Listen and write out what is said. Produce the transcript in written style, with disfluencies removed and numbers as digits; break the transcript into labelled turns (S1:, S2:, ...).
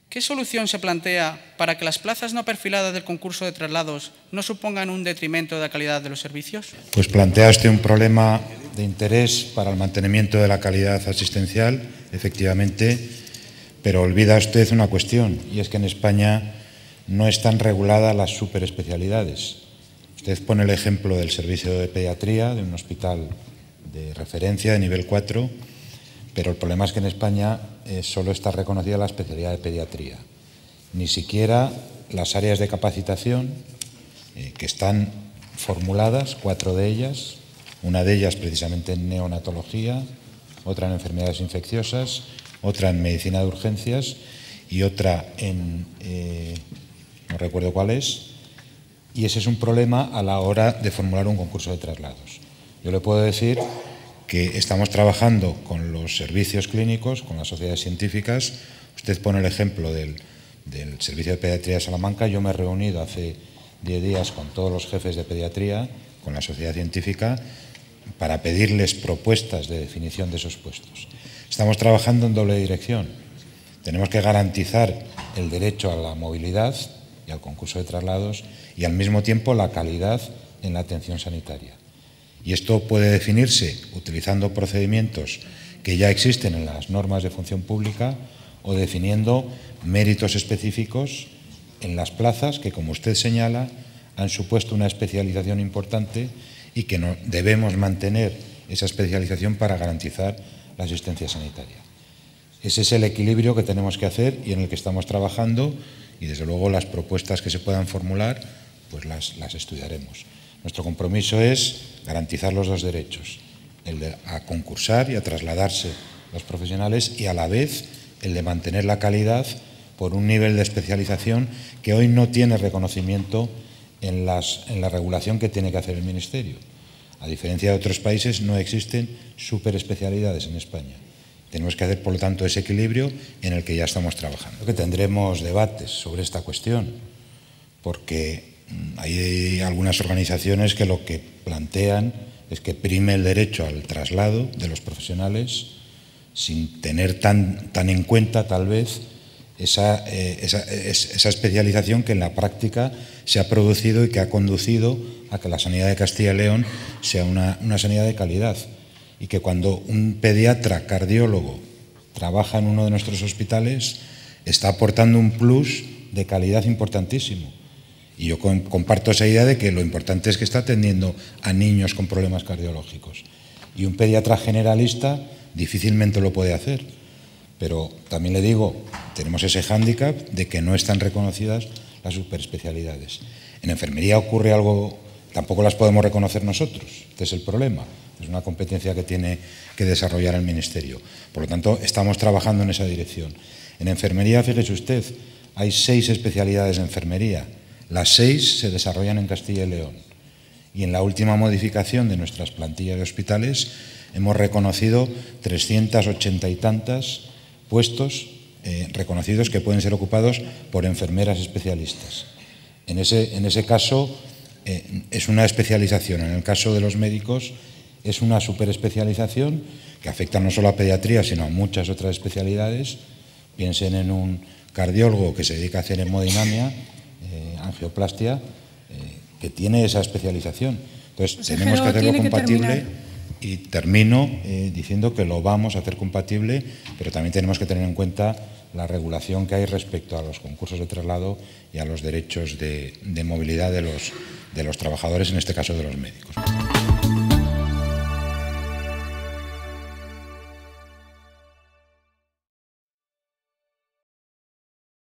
S1: ¿Qué solución se plantea para que las plazas no perfiladas del concurso de traslados no supongan un detrimento de la calidad de los servicios?
S2: Pues plantea usted un problema de interés para el mantenimiento de la calidad asistencial, efectivamente, pero olvida usted una cuestión, y es que en España no están reguladas las superespecialidades. Usted pone el ejemplo del servicio de pediatría de un hospital de referencia de nivel 4, pero el problema es que en España solo está reconocida la especialidad de pediatría. Ni siquiera las áreas de capacitación que están formuladas, 4 de ellas, una de ellas precisamente en neonatología, otra en enfermedades infecciosas, otra en medicina de urgencias y otra en, no recuerdo cuál es, y ese es un problema a la hora de formular un concurso de traslados. Yo le puedo decir que estamos trabajando con los servicios clínicos, con las sociedades científicas. Usted pone el ejemplo del Servicio de Pediatría de Salamanca. Yo me he reunido hace 10 días con todos los jefes de pediatría, con la sociedad científica, para pedirles propuestas de definición de esos puestos. Estamos trabajando en doble dirección. Tenemos que garantizar el derecho a la movilidad y al concurso de traslados y al mismo tiempo la calidad en la atención sanitaria. Y esto puede definirse utilizando procedimientos que ya existen en las normas de función pública o definiendo méritos específicos en las plazas que, como usted señala, han supuesto una especialización importante y que no, debemos mantener esa especialización para garantizar la asistencia sanitaria. Ese es el equilibrio que tenemos que hacer y en el que estamos trabajando, y desde luego las propuestas que se puedan formular pues las estudiaremos. Nuestro compromiso es garantizar los dos derechos, el de a concursar y a trasladarse los profesionales y a la vez el de mantener la calidad por un nivel de especialización que hoy no tiene reconocimiento en la regulación que tiene que hacer el Ministerio. A diferencia de otros países, no existen superespecialidades en España. Tenemos que hacer, por lo tanto, ese equilibrio en el que ya estamos trabajando. Creo que tendremos debates sobre esta cuestión, porque hay algunas organizaciones que lo que plantean es que prime el derecho al traslado de los profesionales sin tener tan en cuenta, tal vez, esa especialización que en la práctica se ha producido y que ha conducido a que la sanidad de Castilla y León sea una sanidad de calidad. Y que cuando un pediatra cardiólogo trabaja en uno de nuestros hospitales, está aportando un plus de calidad importantísimo. Y yo comparto esa idea de que lo importante es que está atendiendo a niños con problemas cardiológicos. Y un pediatra generalista difícilmente lo puede hacer. Pero también le digo, tenemos ese hándicap de que no están reconocidas las superespecialidades. En enfermería ocurre algo, tampoco las podemos reconocer nosotros. Este es el problema. Es una competencia que tiene que desarrollar el Ministerio. Por lo tanto, estamos trabajando en esa dirección. En enfermería, fíjese usted, hay 6 especialidades de enfermería. Las 6 se desarrollan en Castilla y León. Y en la última modificación de nuestras plantillas de hospitales hemos reconocido 380 y tantas puestos reconocidos que pueden ser ocupados por enfermeras especialistas. En ese caso es una especialización. En el caso de los médicos es una superespecialización que afecta no solo a pediatría, sino a muchas otras especialidades. Piensen en un cardiólogo que se dedica a hacer hemodinamia, angioplastia, que tiene esa especialización. Entonces, tenemos que hacerlo compatible y termino diciendo que lo vamos a hacer compatible, pero también tenemos que tener en cuenta la regulación que hay respecto a los concursos de traslado y a los derechos de movilidad de los trabajadores, en este caso de los médicos.